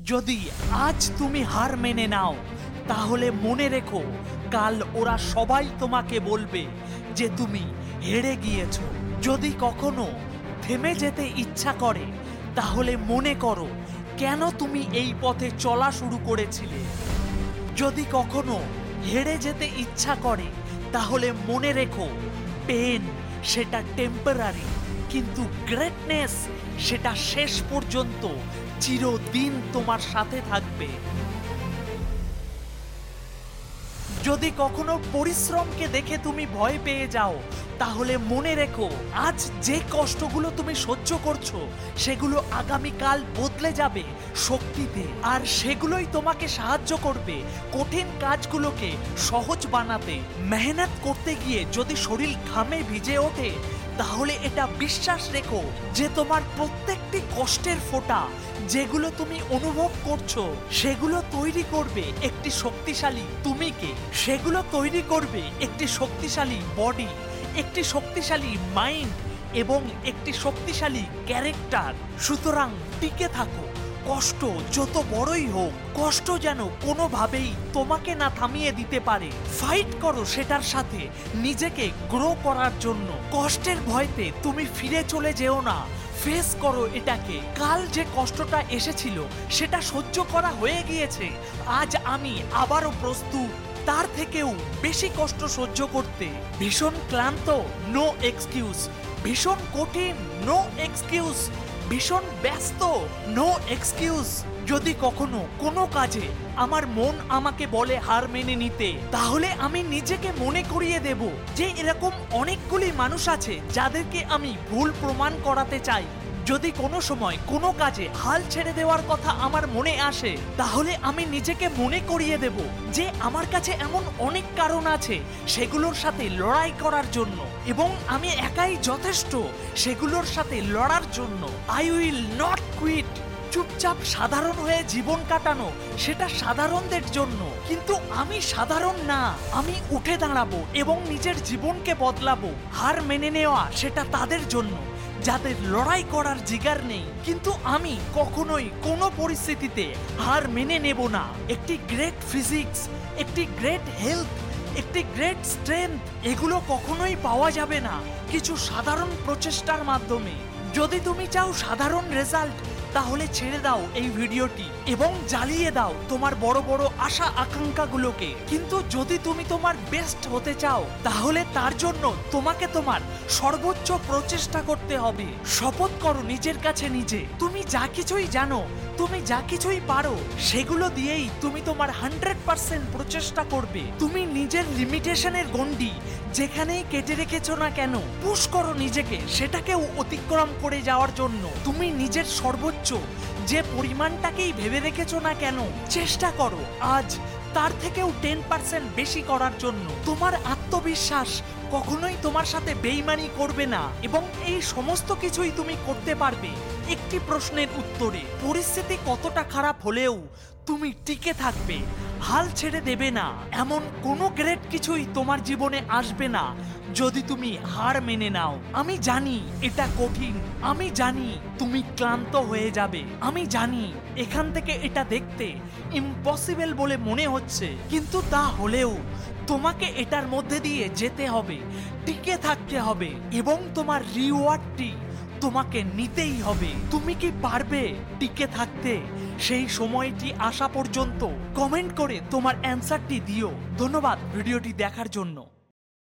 যদি আজ তুমি হার মেনে নাও তাহলে মনে রেখো কাল ওরা সবাই তোমাকে বলবে যে তুমি হেরে গিয়েছো। যদি কখনো থেমে যেতে ইচ্ছা করে তাহলে মনে করো কেন তুমি এই পথে চলা শুরু করেছিলে। যদি কখনো হেরে যেতে ইচ্ছা করে তাহলে মনে রেখো পেন সেটা টেম্পোরারি, কিন্তু গ্রেটনেস সেটা শেষ পর্যন্ত চিরদিন তোমার সাথে থাকবে। যদি কখনো পরিশ্রমকে দেখে তুমি ভয় পেয়ে যাও তাহলে মনে রেখো আজ যে কষ্টগুলো তুমি সহ্য করছো সেগুলো আগামীকাল বদলে যাবে শক্তিতে, আর সেগুলোই তোমাকে সাহায্য করবে কঠিন কাজগুলোকে সহজ বানাতে। মেহনত করতে গিয়ে যদি শরীর ঘামে ভিজে ওঠে তাহলে এটা বিশ্বাস রেখো যে তোমার প্রত্যেকটি কষ্টের ফোঁটা যেগুলো তুমি অনুভব করছো সেগুলো তৈরি করবে একটি শক্তিশালী তুমিকে, সেগুলো তৈরি করবে একটি শক্তিশালী বডি, একটি শক্তিশালী মাইন্ড এবং একটি শক্তিশালী ক্যারেক্টার। সুতরাং টিকে থাকো, কষ্ট যত বড়ই হোক কষ্ট যেন কোনোভাবেই তোমাকে না থামিয়ে দিতে পারে। ফাইট করো সেটার সাথে নিজেকে গ্রো করার জন্য। কষ্টের ভয়তে তুমি ফিরে চলে যেও না, ফেস করো এটাকে। কাল যে কষ্টটা এসেছিল সেটা সহ্য করা হয়ে গিয়েছে, আজ আমি আবারও প্রস্তুত তার থেকেও বেশি কষ্ট সহ্য করতে। ভীষণ ক্লান্ত, নো এক্সকিউজ। ভীষণ কঠিন, নো এক্সকিউজ। ভীষণ ব্যস্ত, নো এক্সকিউজ। যদি কখনো কোনো কাজে আমার মন আমাকে বলে হার মেনে নিতে তাহলে আমি নিজেকে মনে করিয়ে দেব যে এরকম অনেকগুলি মানুষ আছে যাদেরকে আমি ভুল প্রমাণ করাতে চাই। যদি কোনো সময় কোনো কাজে হাল ছেড়ে দেওয়ার কথা আমার মনে আসে তাহলে আমি নিজেকে মনে করিয়ে দেব যে আমার কাছে এমন অনেক কারণ আছে সেগুলোর সাথে লড়াই করার জন্য, এবং আমি একাই যথেষ্ট সেগুলোর সাথে লড়ার জন্য। I will not quit. চুপচাপ সাধারণ হয়ে জীবন কাটানো সেটা সাধারণদের জন্য, কিন্তু আমি সাধারণ না। আমি উঠে দাঁড়াবো এবং নিজের জীবনকে বদলাবো। হার মেনে নেওয়া সেটা তাদের জন্য যাদের লড়াই করার জিগার নেই, কিন্তু আমি কখনোই কোনো পরিস্থিতিতে হার মেনে নেব না। একটি গ্রেট ফিজিক্স, একটি গ্রেট হেলথ, একটি গ্রেট স্ট্রেংথ এগুলো কখনোই পাওয়া যাবে না কিছু সাধারণ প্রচেষ্টার মাধ্যমে। যদি তুমি চাও সাধারণ রেজাল্ট তাহলে ছেড়ে দাও এই ভিডিওটি এবং জ্বালিয়ে দাও তোমার বড় বড় আশা আকাঙ্ক্ষাগুলোকে। কিন্তু যদি তুমি তোমার বেস্ট হতে চাও তাহলে তার জন্য তোমাকে তোমার সর্বোচ্চ প্রচেষ্টা করতে হবে। শপথ করো নিজের কাছে নিজে, তুমি যা কিছুই জানো, তুমি যা কিছুই পারো সেগুলো দিয়েই তুমি তোমার 100% প্রচেষ্টা করবে। তুমি নিজের লিমিটেশনের গণ্ডি যেখানেই কেটে রেখেছো না কেন পুশ করো নিজেকে সেটাকেও অতিক্রম করে যাওয়ার জন্য। তুমি নিজের সর্বোচ্চ যে পরিমাণটাকেই ভেবে রেখেছো না কেন চেষ্টা করো আজ তার থেকেও 10% বেশি করার জন্য। তোমার আত্মবিশ্বাস কখনোই তোমার সাথে বেইমানি করবে না এবং এই সমস্ত কিছুই তুমি করতে পারবে একটি প্রশ্নের উত্তরে। পরিস্থিতি কতটা খারাপ হলেও তুমি টিকে থাকবে, হাল ছেড়ে দেবে না। এমন কোনো গ্রেট কিছুই তোমার জীবনে আসবে না যদি তুমি হার মেনে নাও। আমি জানি এটা কঠিন, আমি জানি তুমি ক্লান্ত হয়ে যাবে, আমি জানি এখান থেকে এটা দেখতে ইম্পসিবল বলে মনে হচ্ছে, কিন্তু তা হলেও তোমাকে এটার মধ্যে দিয়ে যেতে হবে, টিকে থাকতে হবে এবং তোমার রিওয়ার্ডটি তোমাকে নিতেই হবে। তুমি কি পারবে টিকে থাকতে সেই সময়টি আসা পর্যন্ত? কমেন্ট করে তোমার অ্যান্সারটি দিও। ধন্যবাদ ভিডিওটি দেখার জন্য।